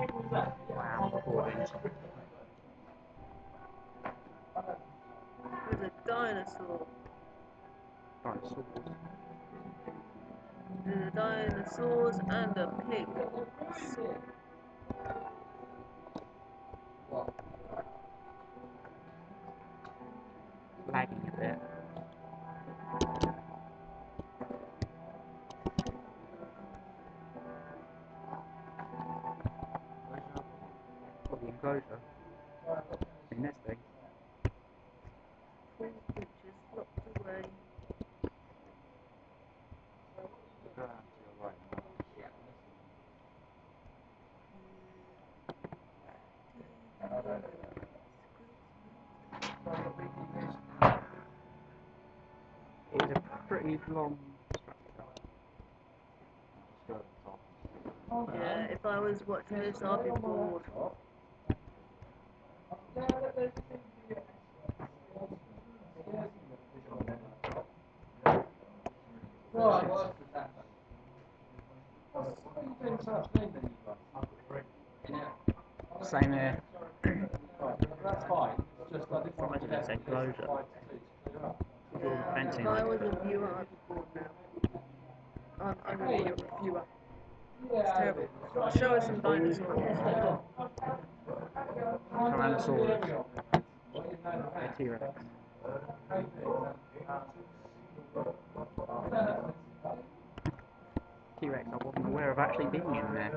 Wow, recording. There's a dinosaur. Dinosaurs. There's a dinosaurs and a pig. Lagging a bit. For the enclosure. In this thing. All creatures locked away. Go out to your right now. It is a pretty long structure. Yeah, if I was watching this, I'd be bored. Same here. That's fine. It's just I didn't From want to this enclosure. all With all the fencing If I like was a viewer, I'd be bored now. I'm going to be a viewer. It's terrible. Show us some dinosaurs. Tyrannosaurus. T-Rex. T-Rex, I wasn't aware of actually being in there.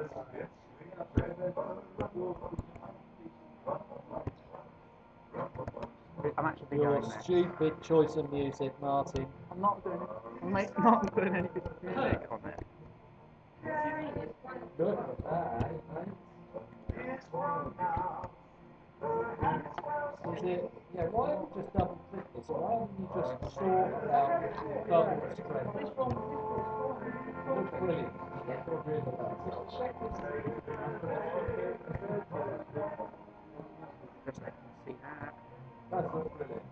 I'm actually Your going there. stupid choice of music, Martin. I'm not doing it. I'm not putting any music on it. Look at that, eh? Is it, yeah, why don't you just double click this? Why don't you just sort about double spread? Looks brilliant. It really does. Just so I can see that. That looks brilliant.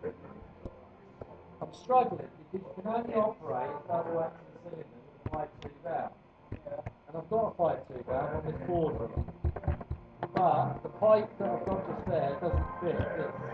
I'm struggling because you can only operate a double action cylinder with a 5-2 valve. And I've got a 5-2 valve on this board here. But the pipe that I've got just there doesn't fit this.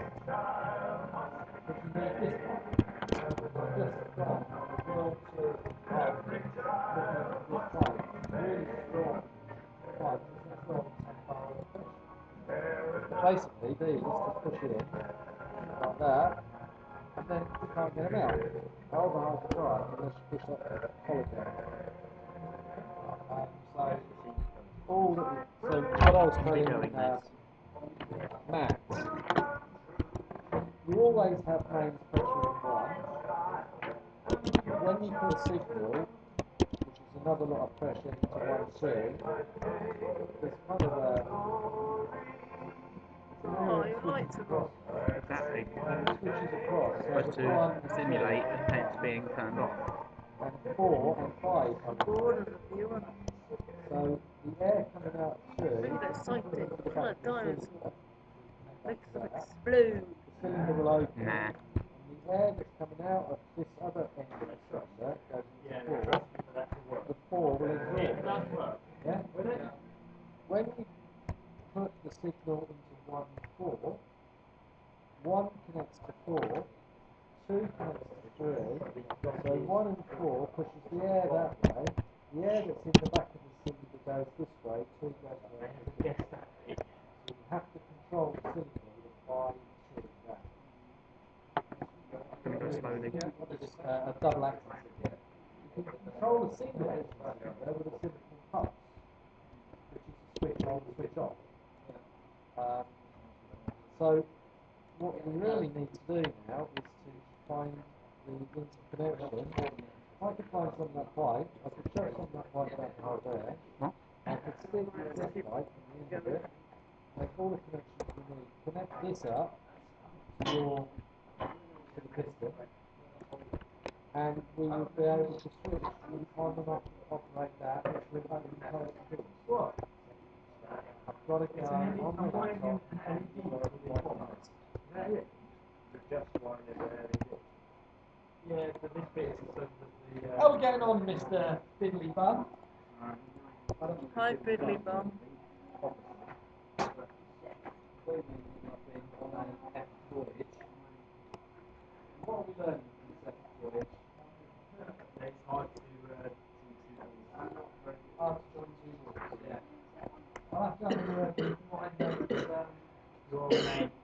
But you need this one. I've just gone on the world tour pipe looking at this pipe. Really strong pipe. It's got 10 bar of pressure. Basically, these just push in like that, and then you can't get them out. However hard you try, unless you push that collar down. So all that so what I was telling Matt, you always have mains pressure in one. When you put a signal, which is another lot of pressure into 1-2, there's kind of a Oh, your lights are on. Exactly. switches across. Supposed to simulate the pens being turned off. And 4 and 5 I'm bored as a viewer. So the air coming out through. Look at that sighting. Look at that dinosaur. Makes them The explode. cylinder will open. Nah. And the air that's coming out of this other end of the structure goes into 4. The 4 will absorb. Yeah? When you put the signal into 1-4, 1 connects to 4, 2 connects to 3, so 1 and 4 pushes the air that way. The air that's in the back of the cylinder goes this way, 2 goes there. So you have to control the cylinder with a 5-2 valve. Can we go slowly? A double action cylinder. You can control a single action cylinder with a silicon pulse, which is a switch on, switch off. So what we really need to do now is to find the interconnection. If I could find some of that pipe, I could shut some of that pipe out right there. What? I could stick this pipe from the end of it, make all the connections we need, connect this up to the piston, and we would be able to switch on and off operate that with unintelligent things. What? I've got to go on the laptop. How are we getting on, Mr. Fiddly Bum? Hi, fiddly bum. I've done what I know is your main